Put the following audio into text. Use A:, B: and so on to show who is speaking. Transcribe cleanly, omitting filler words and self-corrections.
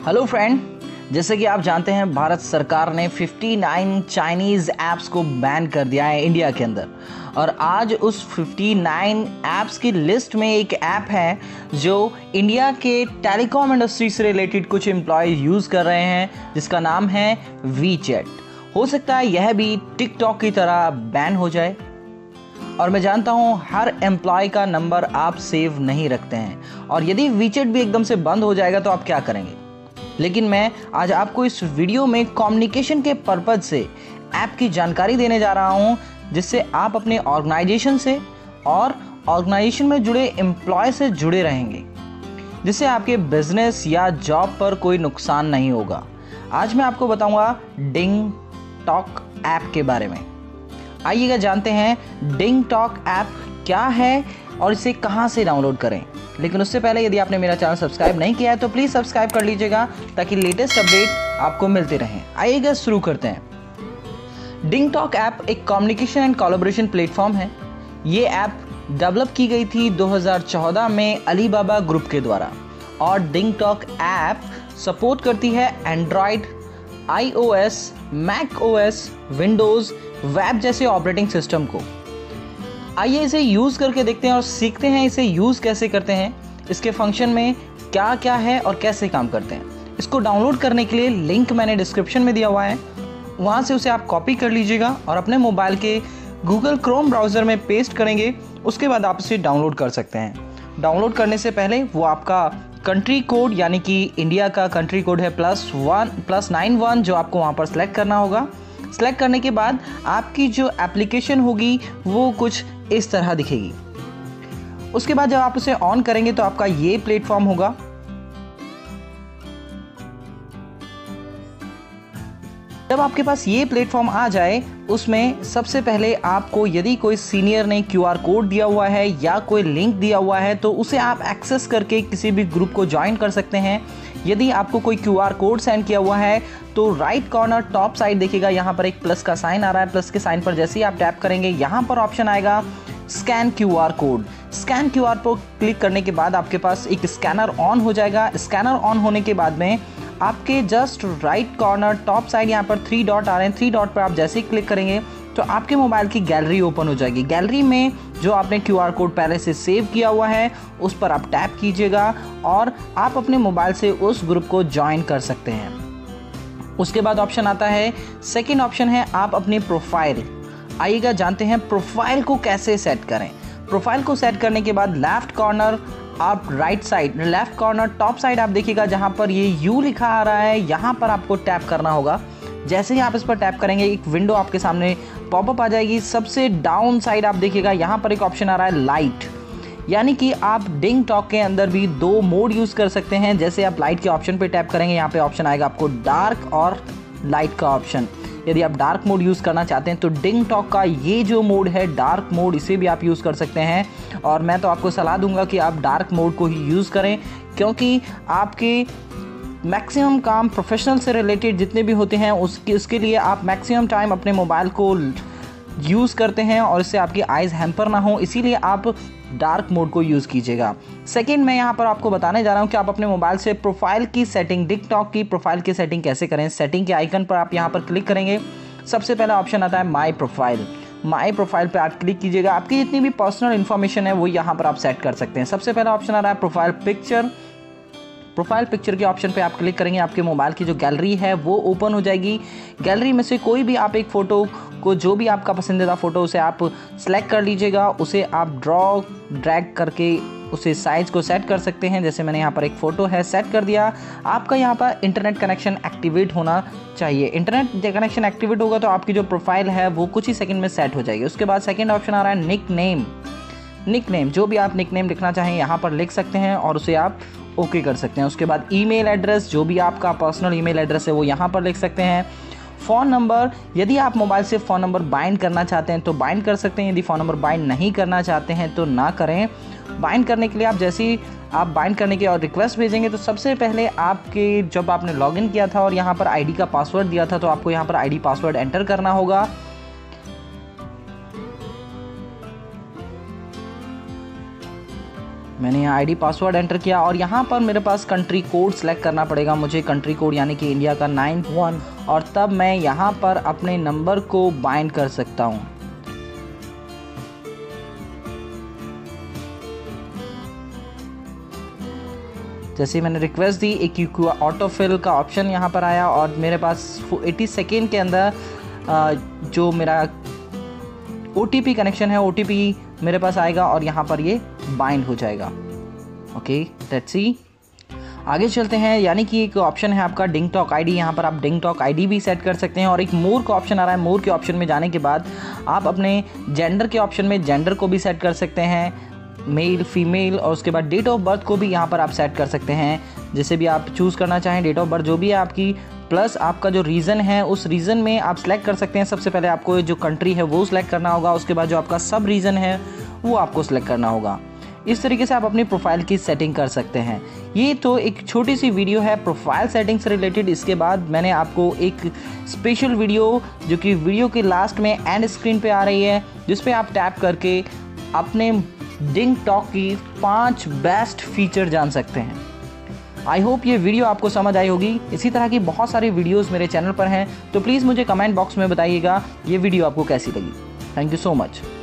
A: Hello friend, जैसे कि आप जानते हैं भारत सरकार ने 59 चाइनीज़ ऐप्स को बैन कर दिया है इंडिया के अंदर। और आज उस 59 ऐप्स की लिस्ट में एक ऐप है जो इंडिया के टेलीकॉम इंडस्ट्री से रिलेटेड कुछ एम्प्लॉय यूज़ कर रहे हैं, जिसका नाम है वीचैट। हो सकता है यह भी टिकटॉक की तरह बैन हो जाए। और मैं जानता हूँ हर एम्प्लॉय का नंबर आप सेव नहीं रखते हैं, और यदि वीचैट भी एकदम से बंद हो जाएगा तो आप क्या करेंगे। लेकिन मैं आज आपको इस वीडियो में कम्युनिकेशन के पर्पज़ से ऐप की जानकारी देने जा रहा हूं, जिससे आप अपने ऑर्गेनाइजेशन से और ऑर्गेनाइजेशन में जुड़े एम्प्लॉय से जुड़े रहेंगे, जिससे आपके बिजनेस या जॉब पर कोई नुकसान नहीं होगा। आज मैं आपको बताऊंगा डिंग टॉक ऐप के बारे में। आइएगा जानते हैं डिंग टॉक ऐप क्या है और इसे कहां से डाउनलोड करें। लेकिन उससे पहले यदि आपने मेरा चैनल सब्सक्राइब नहीं किया है तो प्लीज़ सब्सक्राइब कर लीजिएगा, ताकि लेटेस्ट अपडेट आपको मिलते रहें। आइएगा शुरू करते हैं। डिंग टॉक ऐप एक कम्युनिकेशन एंड कोलैबोरेशन प्लेटफॉर्म है। ये ऐप डेवलप की गई थी 2014 में अलीबाबा ग्रुप के द्वारा, और डिंग टॉक ऐप सपोर्ट करती है एंड्रॉयड, iOS, macOS, विंडोज़, वेब जैसे ऑपरेटिंग सिस्टम को। आइए इसे यूज़ करके देखते हैं और सीखते हैं इसे यूज़ कैसे करते हैं, इसके फंक्शन में क्या क्या है और कैसे काम करते हैं। इसको डाउनलोड करने के लिए लिंक मैंने डिस्क्रिप्शन में दिया हुआ है, वहाँ से उसे आप कॉपी कर लीजिएगा और अपने मोबाइल के गूगल क्रोम ब्राउज़र में पेस्ट करेंगे। उसके बाद आप इसे डाउनलोड कर सकते हैं। डाउनलोड करने से पहले वो आपका कंट्री कोड, यानी कि इंडिया का कंट्री कोड है +91, जो आपको वहाँ पर सेलेक्ट करना होगा। सेलेक्ट करने के बाद आपकी जो एप्लीकेशन होगी वो कुछ इस तरह दिखेगी। उसके बाद जब आप उसे ऑन करेंगे तो आपका ये प्लेटफॉर्म होगा। जब आपके पास ये प्लेटफॉर्म आ जाए, उसमें सबसे पहले आपको यदि कोई सीनियर ने QR कोड दिया हुआ है या कोई लिंक दिया हुआ है तो उसे आप एक्सेस करके किसी भी ग्रुप को ज्वाइन कर सकते हैं। यदि आपको कोई QR कोड सेंड किया हुआ है तो राइट कॉर्नर टॉप साइड देखिएगा, यहाँ पर एक प्लस का साइन आ रहा है। प्लस के साइन पर जैसे ही आप टैप करेंगे यहाँ पर ऑप्शन आएगा scan QR code. Scan QR पर क्लिक करने के बाद आपके पास एक स्कैनर ऑन हो जाएगा। स्कैनर ऑन होने के बाद में आपके just right corner top side यहाँ पर 3 डॉट आ रहे हैं। 3 डॉट पर आप जैसे ही क्लिक करेंगे तो आपके मोबाइल की गैलरी ओपन हो जाएगी। गैलरी में जो आपने QR कोड पहले से सेव किया हुआ है उस पर आप टैप कीजिएगा और आप अपने मोबाइल से उस ग्रुप को ज्वाइन कर सकते हैं। उसके बाद ऑप्शन आता है, सेकेंड ऑप्शन है आप अपनी प्रोफाइल। आइएगा जानते हैं प्रोफाइल को कैसे सेट करें। प्रोफाइल को सेट करने के बाद लेफ्ट कॉर्नर आप right side, left corner top side आप देखिएगा जहाँ पर ये यू लिखा आ रहा है, यहाँ पर आपको टैप करना होगा। जैसे ही आप इस पर टैप करेंगे एक विंडो आपके सामने पॉपअप आ जाएगी। सबसे डाउन साइड आप देखिएगा यहाँ पर एक ऑप्शन आ रहा है लाइट, यानी कि आप डिंग टॉक के अंदर भी 2 मोड यूज़ कर सकते हैं। जैसे आप लाइट के ऑप्शन पे टैप करेंगे, यहाँ पे ऑप्शन आएगा आपको डार्क और लाइट का ऑप्शन। यदि आप डार्क मोड यूज़ करना चाहते हैं तो डिंग टॉक का ये जो मोड है डार्क मोड, इसे भी आप यूज़ कर सकते हैं। और मैं तो आपको सलाह दूंगा कि आप डार्क मोड को ही यूज़ करें, क्योंकि आपके मैक्सिमम काम प्रोफेशनल से रिलेटेड जितने भी होते हैं उसके लिए आप मैक्सिमम टाइम अपने मोबाइल को यूज़ करते हैं और इससे आपकी आइज़ हैम्पर ना हो, इसीलिए आप डार्क मोड को यूज़ कीजिएगा। सेकंड, मैं यहाँ पर आपको बताने जा रहा हूँ कि आप अपने मोबाइल से प्रोफाइल की सेटिंग, डिंग टॉक की प्रोफाइल की सेटिंग कैसे करें। सेटिंग के आइकन पर आप यहाँ पर क्लिक करेंगे। सबसे पहला ऑप्शन आता है माई प्रोफाइल। माई प्रोफाइल पे आप क्लिक कीजिएगा। आपकी जितनी भी पर्सनल इन्फॉर्मेशन है वो यहाँ पर आप सेट कर सकते हैं। सबसे पहला ऑप्शन आ रहा है प्रोफाइल पिक्चर। प्रोफाइल पिक्चर के ऑप्शन पे आप क्लिक करेंगे, आपके मोबाइल की जो गैलरी है वो ओपन हो जाएगी। गैलरी में से कोई भी आप एक फ़ोटो को, जो भी आपका पसंदीदा फ़ोटो, उसे आप सेलेक्ट कर लीजिएगा। उसे आप ड्रैग करके उसे साइज़ को सेट कर सकते हैं। जैसे मैंने यहाँ पर एक फ़ोटो है, सेट कर दिया। आपका यहाँ पर इंटरनेट कनेक्शन एक्टिवेट होना चाहिए। इंटरनेट कनेक्शन एक्टिवेट होगा तो आपकी जो प्रोफाइल है वो कुछ ही सेकंड में सेट हो जाएगी। उसके बाद सेकंड ऑप्शन आ रहा है निक नेम। जो भी आप निक नेम लिखना चाहें यहाँ पर लिख सकते हैं और उसे आप ओके कर सकते हैं। उसके बाद ईमेल एड्रेस, जो भी आपका पर्सनल ईमेल एड्रेस है वो यहाँ पर लिख सकते हैं। फ़ोन नंबर, यदि आप मोबाइल से फ़ोन नंबर बाइंड करना चाहते हैं तो बाइंड कर सकते हैं। यदि फ़ोन नंबर बाइंड नहीं करना चाहते हैं तो ना करें। बाइंड करने के लिए आप जैसे ही आप बाइंड करने की और रिक्वेस्ट भेजेंगे तो सबसे पहले आपके, जब आपने लॉगिन किया था और यहाँ पर आईडी का पासवर्ड दिया था तो आपको यहाँ पर आईडी पासवर्ड एंटर करना होगा। मैंने यहाँ आईडी पासवर्ड एंटर किया और यहाँ पर मेरे पास कंट्री कोड सेलेक्ट करना पड़ेगा मुझे, कंट्री कोड यानी कि इंडिया का 91, और तब मैं यहाँ पर अपने नंबर को बाइंड कर सकता हूँ। जैसे मैंने रिक्वेस्ट दी, एक ऑटो फिल का ऑप्शन यहाँ पर आया और मेरे पास 80 सेकेंड के अंदर जो मेरा OTP कनेक्शन है, OTP मेरे पास आएगा और यहाँ पर ये बाइंड हो जाएगा। ओके, लेट्स सी, आगे चलते हैं। यानी कि एक ऑप्शन है आपका डिंग टॉक आईडी, यहाँ पर आप डिंग टॉक आईडी भी सेट कर सकते हैं। और एक मोर का ऑप्शन आ रहा है, मोर के ऑप्शन में जाने के बाद आप अपने जेंडर के ऑप्शन में जेंडर को भी सेट कर सकते हैं, मेल फीमेल, और उसके बाद डेट ऑफ बर्थ को भी यहाँ पर आप सेट कर सकते हैं, जैसे भी आप चूज़ करना चाहें डेट ऑफ बर्थ जो भी है आपकी, प्लस आपका जो रीज़न है उस रीज़न में आप सेलेक्ट कर सकते हैं। सबसे पहले आपको जो कंट्री है वो सिलेक्ट करना होगा, उसके बाद जो आपका सब रीज़न है वो आपको सिलेक्ट करना होगा। इस तरीके से आप अपनी प्रोफाइल की सेटिंग कर सकते हैं। ये तो एक छोटी सी वीडियो है प्रोफाइल सेटिंग से रिलेटेड। इसके बाद मैंने आपको एक स्पेशल वीडियो, जो कि वीडियो के लास्ट में एंड स्क्रीन पे आ रही है, जिस पे आप टैप करके अपने डिंग टॉक की 5 बेस्ट फीचर जान सकते हैं। आई होप ये वीडियो आपको समझ आई होगी। इसी तरह की बहुत सारी वीडियोस मेरे चैनल पर हैं, तो प्लीज़ मुझे कमेंट बॉक्स में बताइएगा ये वीडियो आपको कैसी लगी। Thank you so much.